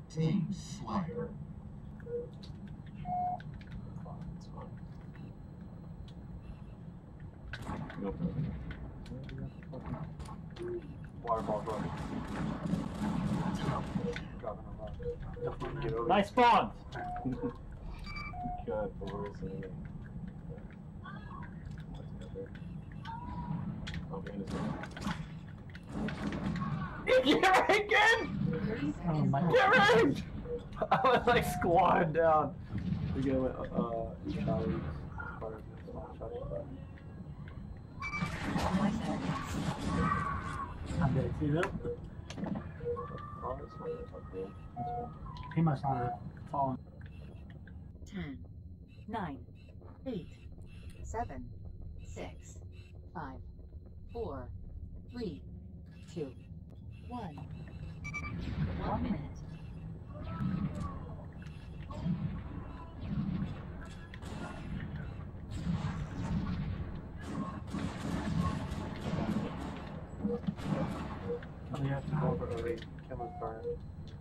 Team Slayer. Waterfall run. Nice spawn! God, Boris. Get right again! Oh my Get right! I was like squatting down. We go with Charlie's part of this one. I'm dead too. He must not have fallen. 10, 9, 8, 7, 6, 5, 4, 3, 2, 1. 1 minute. Oh, you have to Go go. over early. Cameron's burning.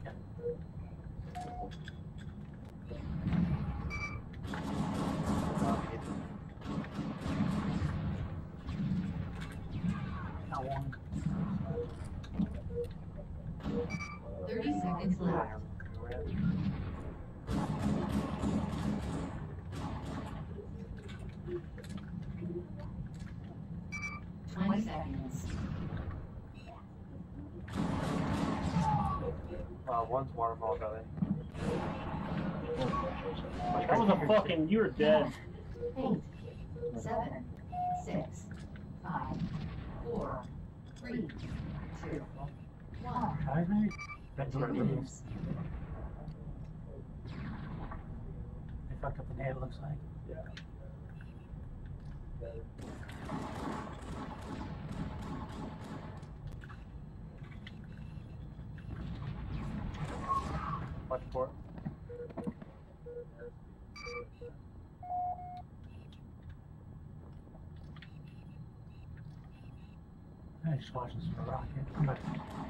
Not one. 30 seconds left. 20 seconds. One's waterfall belly. That was a fucking. You were dead. 8, 7, 6, 5, 4, 3, 2, 1. Guys, maybe? Red 2 team. minutes. They fucked up the net, it looks like. Watch port. I just watched this for a rocket. Come back.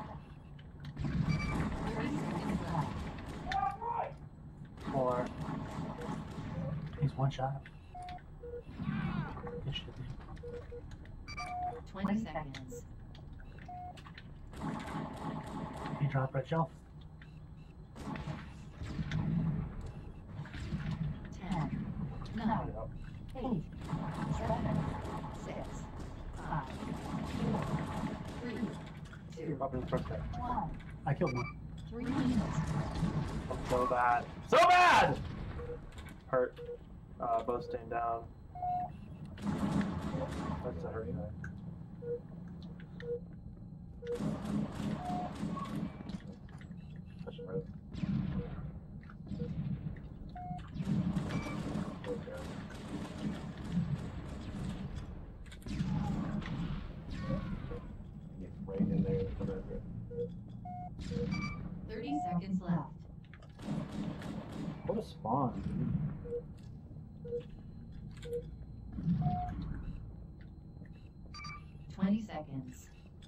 30 seconds left. 4. He's one shot. Good shit, dude. 20 seconds. He dropped red shelf. 10, 9, 8, 7, 6, 5, 4, 3, 2, Up in the first deck. 1. I killed one. 3 minutes. I'm so bad. So bad! Hurt. Both staying down. That's a hurt guy. Touch the rope. Get right in there and come over it. 30 seconds left. What a spawn, dude. 20 seconds.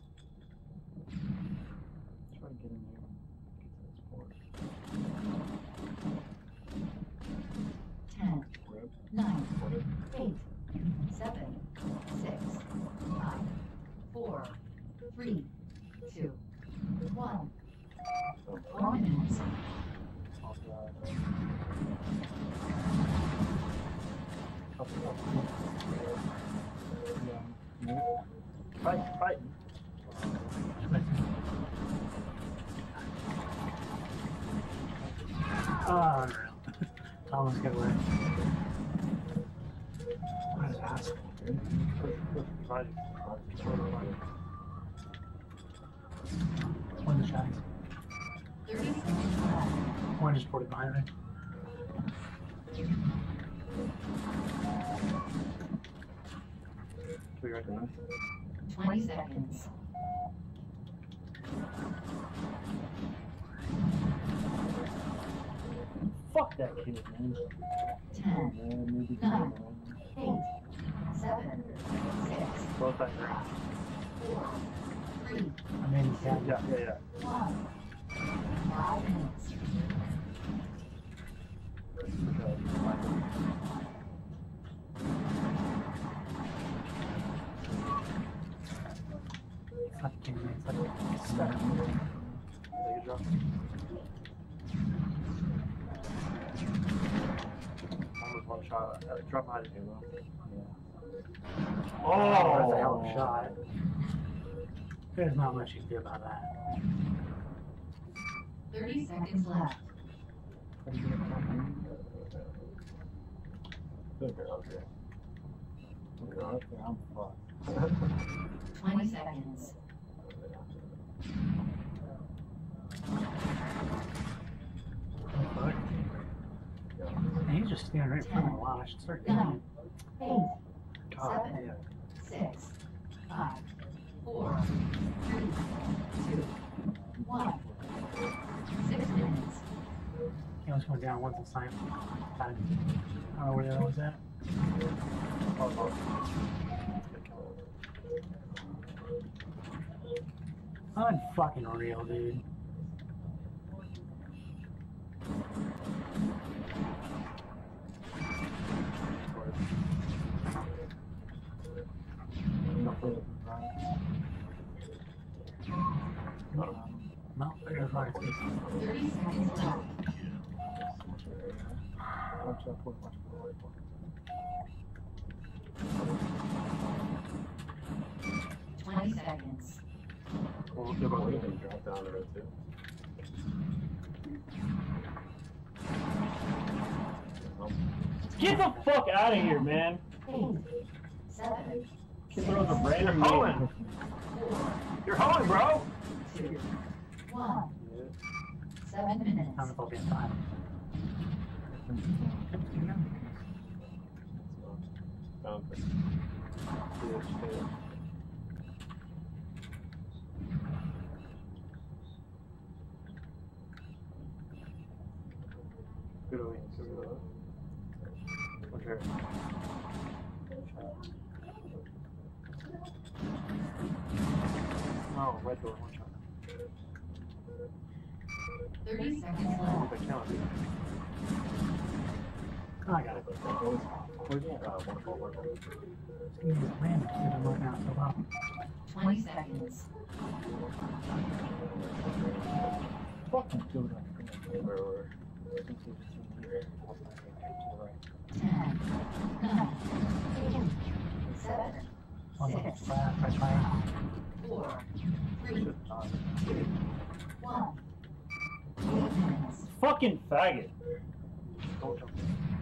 Try to get in there. Get to this port. 10, Rope. 9, Port it. 8, 7, 6, 5, 4, 3, 2, 1. 4 minutes. Fight, fight. Oh, unreal. Thomas got away. What an asshole, dude. One of the shots. 30 seconds left. One just ported behind me. Can we recognize? 20 seconds. Fuck that kid, man. 10, Yeah, maybe 9, 8, 7, 6, Both at green. 4, 3, I mean, yeah. 1. 5 minutes. It's like stuck. Take a drop. Almost one shot. Drop behind you, bro. Oh, that's a hell of a shot. There's not much you can do about that. 30 seconds left. Okay. Okay, I'm fucked. 20 seconds. And he's just standing right in front of me. Wow, I should start doing 9, 8, God 7, damn. 6, 5, 4, 3, 2, 1. 6 minutes. He was going down once in time. I don't know where that was at. Unfucking real, dude. No, there's right. 30 seconds left. 20 seconds. Well, they're about to Drop down the road too. Get the fuck out of here, man. 8, 7, Kid throws a You're random hoeing! name. 4, You're hoeing, bro! 2, 1. 7 minutes. I'm gonna focus on Found it. Good over here. Okay. No, red door, one shot. 30 seconds Move left. that count. Oh, I got it. Wonderful. Just give me this random shit I'm looking out so well. 20 seconds. Fucking dude. 10, 9, 8, 7, One little 6, flash right by 4, 3, 1. 8 minutes. Fucking faggot. Don't jump.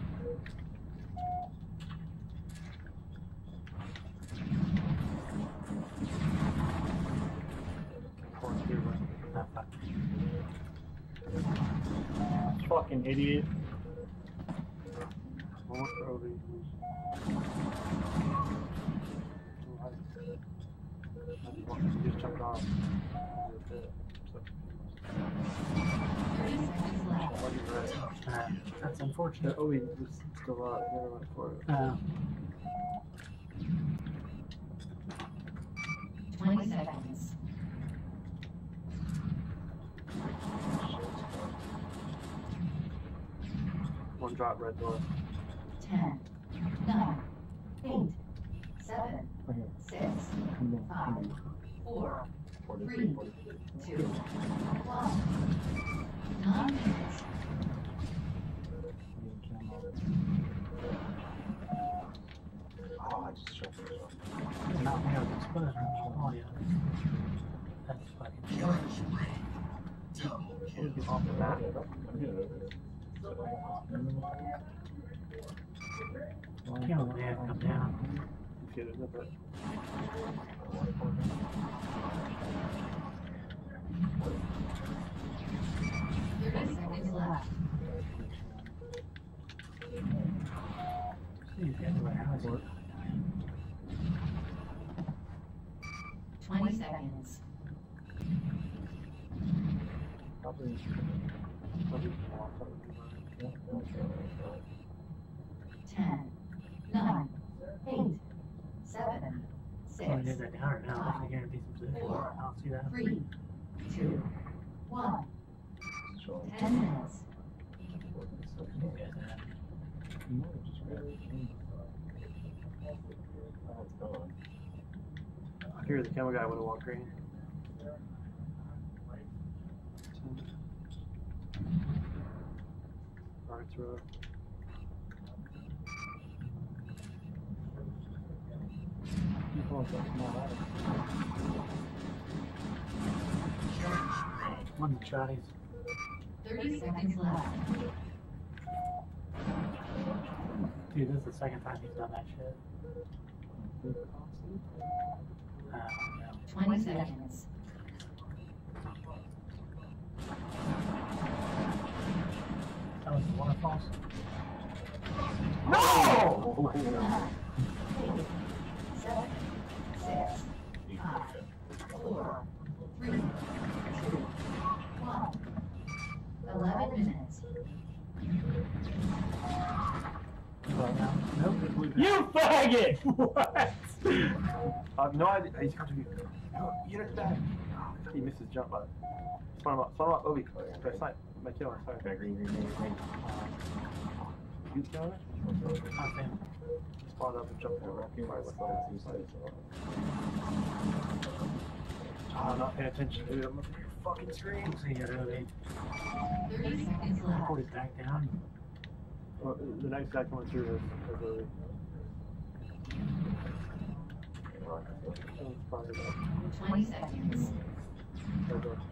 Corn here, right? Ah, fuck. Fucking idiot. One more for OB, please. Just jumped off. 30 seconds left. That's unfortunate. OB is still out. Never went for it. 20 seconds. One drop, red door. 10, 9, 8, 7, 6, 5, 4, 3, 2, 1. 9 minutes. Oh, I just shot it. Not me, I was exposed from oh yeah. That's fucking Off the map. can't believe it come down. Get it, nip it. 30 seconds left. He's everywhere. How is he? 20 seconds. Probably. 10, 9, 8, 7, When I did 6, that down now, I think I'm decent position. I don't see that. 3, 2, 1. 10 minutes. You guys have. I figured the camera guy would have walked green. row. Keep on touching my ladder. One of the shotties. 30 seconds left. Dude, this is the second time he's done that shit. No. 20 seconds. That was the waterfalls. No! 9, 8, 7, 6, 5, 4, 3, 2, 1. 11 minutes. Nope. You faggot! What? I have no idea. He's coming to you. No, you know that. He missed his jump button. Spawn him up, Obi. Okay, snipe. My kill, sorry. Okay, green. You killing it? Not him. Spawn up and jump over. I'm not paying attention, dude. I'm looking at your fucking screen. See you, Ruby. 30 seconds left. Put it back down. Well, the next guy coming through is Obi. Probably about 20 seconds. there goes.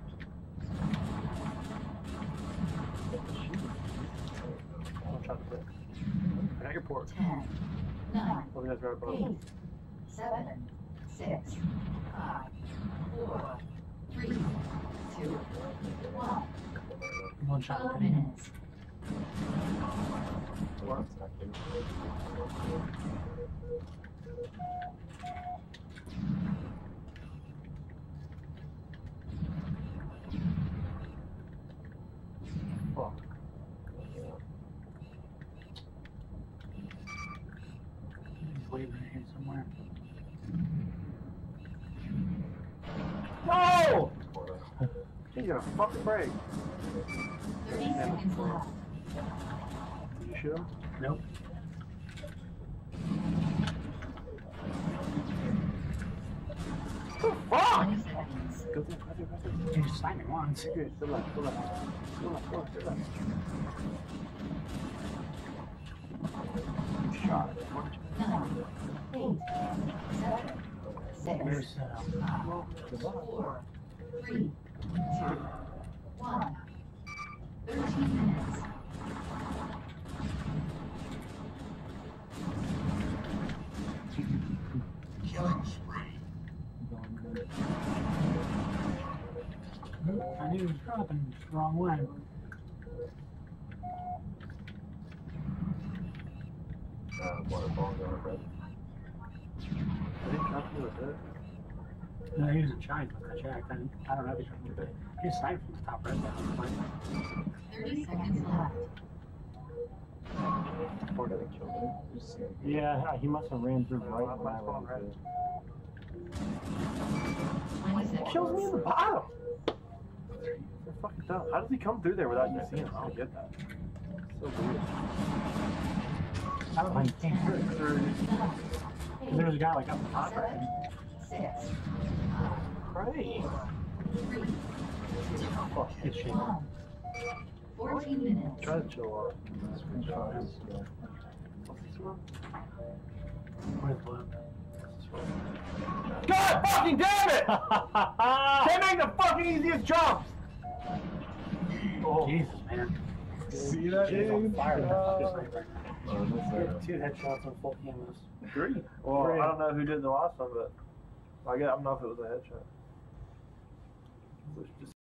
I'm trying to quit. I got your port. 10, 9, Oh, you guys right above. 8, 7, 6, 5, 4, 3, 2, 1. One shot. 12 minutes. Fuck. He's waving in here somewhere. No! He's gonna fucking break. 30 seconds left. Did you shoot him? Nope. Fuck! 20 seconds. Go through. He just sniped me once. Good, go left. Go left. Shot. 9, 8, 7, 6, There's, 4, 3, 2, 1. 13 minutes. I knew he was dropping the wrong way. Waterfall going red. I didn't drop you with it. No, he was in China when I checked. I don't know if he's from today. He sniped from the top right there. 30 seconds left. Port didn't kill him. Yeah, he must have ran through right when I ran through. 20 seconds. Kills me in the bottom. They're fucking dumb. How does he come through there without you seeing him? I don't get that. So weird. I don't think he came through. 9, Because there was a guy like up the top right. 7, 6, Great. 3, Fuck. Good shit. 1. 14 minutes. Try to chill out. Where's Blue? God fucking damn it! Can't make the fucking easiest jumps! Jesus, man. See that, Shit's on dude? fire with that fucking sniper. Oh, Two headshots on full camos. 3. Well, I don't know who did the last one, but I don't know if it was a headshot. It was just